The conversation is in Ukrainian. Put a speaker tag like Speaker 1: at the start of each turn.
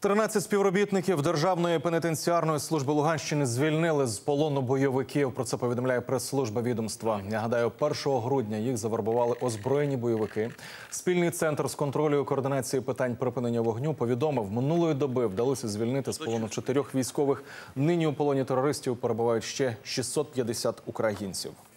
Speaker 1: 13 співробітників Державної пенітенціарної служби Луганщини звільнили з полону бойовиків. Про це повідомляє прес-служба відомства. Нагадаю, 1 грудня їх завербували озброєні бойовики. Спільний центр з контролю і координації питань припинення вогню повідомив, минулої доби вдалося звільнити з полону 4 військових. Нині у полоні терористів перебувають ще 650 українців.